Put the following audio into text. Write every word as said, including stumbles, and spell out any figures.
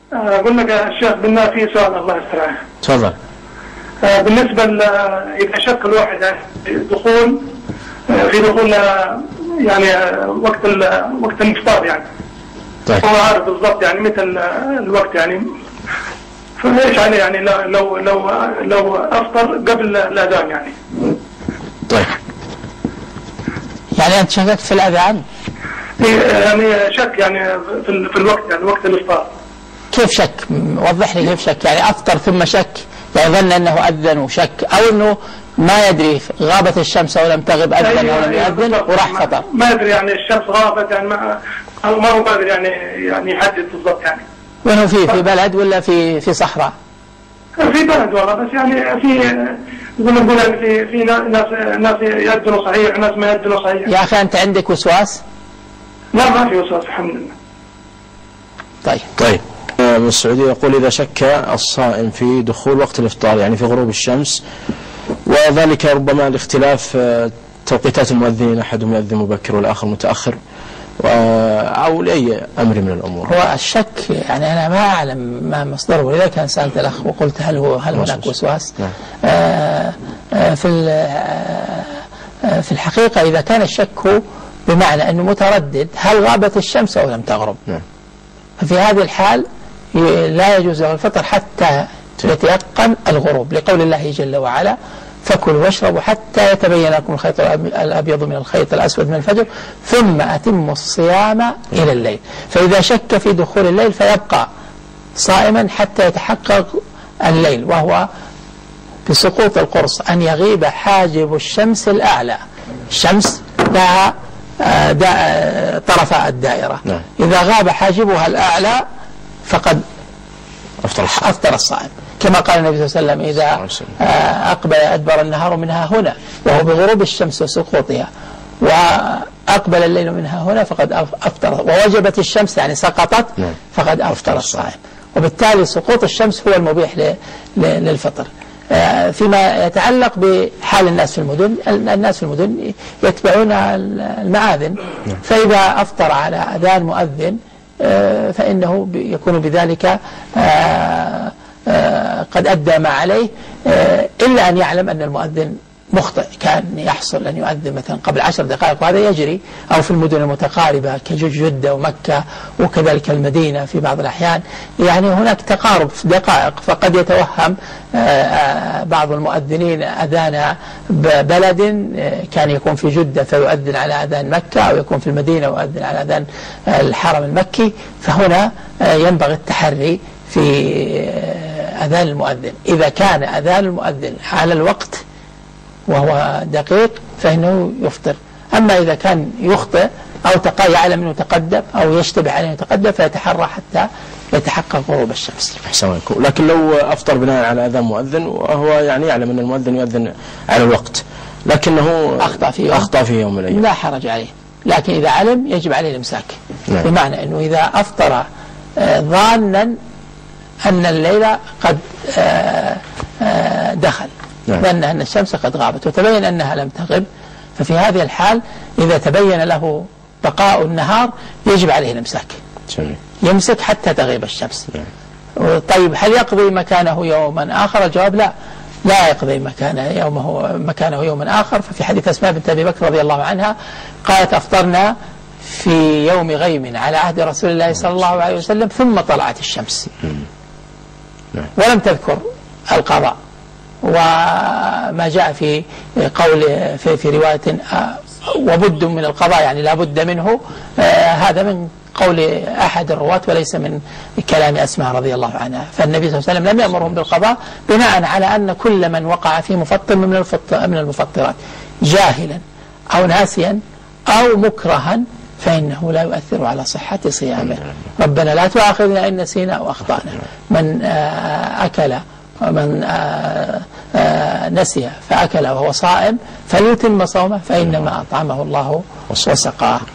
أقول لك يا شيخ بالله في سؤال الله يسترعاه. تفضل. بالنسبة إذا شك الواحد في دخول في دخول يعني وقت وقت الإفطار يعني. طيب. هو عارف بالضبط يعني متى الوقت يعني، فايش عليه يعني لو لو لو أفطر قبل الأذان يعني. طيب. يعني أنت شككت في الأذان؟ يعني شك يعني في في الوقت يعني وقت الإفطار. كيف شك؟ وضح لي كيف شك. يعني أفطر ثم شك، يعني ظن أنه أذن وشك، أو أنه ما يدري غابت الشمس أو لم تغب أذن أو لم يأذن وراح فطر. ما يدري يعني الشمس غابت يعني ما ما هو قادر يعني يعني يحدد بالضبط يعني. وين هو فيه؟ في بلد ولا في في صحراء؟ في بلد والله، بس يعني في زي ما نقول يعني في في ناس ناس يأذنوا صحيح وناس ما يأذنوا صحيح. يا أخي أنت عندك وسواس؟ لا ما في وسواس الحمد لله. طيب. طيب. من السعودية يقول إذا شك الصائم في دخول وقت الإفطار يعني في غروب الشمس، وذلك ربما لاختلاف توقيتات المؤذنين، أحدهم يؤذن مبكر والآخر متأخر، أو لأي أمر من الأمور. هو الشك يعني أنا ما أعلم ما مصدره، ولذا كان سألت الأخ وقلت هل هو هل هناك وسواس؟ نعم. آه في آه في الحقيقة إذا كان الشك بمعنى أنه متردد هل غابت الشمس أو لم تغرب، نعم. ففي هذه الحال لا يجوز له الفطر حتى يتيقن الغروب، لقول الله جل وعلا فكلوا واشربوا حتى يتبين لكم الخيط الأبيض من الخيط الأسود من الفجر ثم أتموا الصيام إلى الليل. فإذا شك في دخول الليل فيبقى صائما حتى يتحقق الليل، وهو بسقوط القرص أن يغيب حاجب الشمس الأعلى. الشمس لها طرفاء الدائرة، نعم. إذا غاب حاجبها الأعلى فقد أفطر الصائم، كما قال النبي صلى الله عليه وسلم إذا أقبل أدبر النهار منها هنا وهو بغروب الشمس وسقوطها، وأقبل الليل منها هنا فقد أفطر، ووجبت الشمس يعني سقطت فقد أفطر الصائم. وبالتالي سقوط الشمس هو المبيح للفطر. فيما يتعلق بحال الناس في المدن، الناس في المدن يتبعون المآذن، فإذا أفطر على أذان مؤذن فإنه يكون بذلك قد أدى ما عليه، إلا أن يعلم أن المؤذن مخطئ، كان يحصل أن يؤذن مثلا قبل عشر دقائق وهذا يجري، أو في المدن المتقاربة كجدة ومكة وكذلك المدينة في بعض الأحيان يعني هناك تقارب في دقائق، فقد يتوهم بعض المؤذنين أذان بلد كان يكون في جدة فيؤذن على أذان مكة، أو يكون في المدينة ويؤذن على أذان الحرم المكي، فهنا ينبغي التحري في أذان المؤذن. إذا كان أذان المؤذن على الوقت وهو دقيق فإنه يفطر، أما إذا كان يخطئ أو يعلم أنه تقدم أو يشتبه عليه يتقدم فيتحرى حتى يتحقق غروب الشمس. أحسن. لكن لو أفطر بناء على أذان مؤذن وهو يعني يعلم أن المؤذن يؤذن على الوقت لكنه أخطأ في يوم, أخطأ في يوم من الأيام لا حرج عليه، لكن إذا علم يجب عليه الإمساك. نعم. بمعنى أنه إذا أفطر ظانا أن الليل قد دخل، ظن أن الشمس قد غابت وتبين أنها لم تغب، ففي هذه الحال إذا تبين له بقاء النهار يجب عليه الإمساك، يمسك حتى تغيب الشمس. طيب هل يقضي مكانه يوما آخر؟ الجواب لا، لا يقضي مكانه يومه مكانه يوما آخر. ففي حديث أسماء بنت أبي بكر رضي الله عنها قالت أفطرنا في يوم غيم على عهد رسول الله صلى الله عليه وسلم ثم طلعت الشمس، ولم تذكر القضاء. وما جاء في قول في, في رواية وبد من القضاء يعني لا بد منه، آه هذا من قول أحد الرواة وليس من كلام أسماء رضي الله عنها. فالنبي صلى الله عليه وسلم لم يأمرهم بالقضاء بناء على أن كل من وقع في مفطر من من المفطرات جاهلا أو ناسيا أو مكرها فإنه لا يؤثر على صحة صيامه. ربنا لا تؤاخذنا إن نسينا أو أخطأنا. من آه أكل ومن آآ آآ نسي فأكل وهو صائم فليتم صومه فإنما أطعمه الله وسقاه.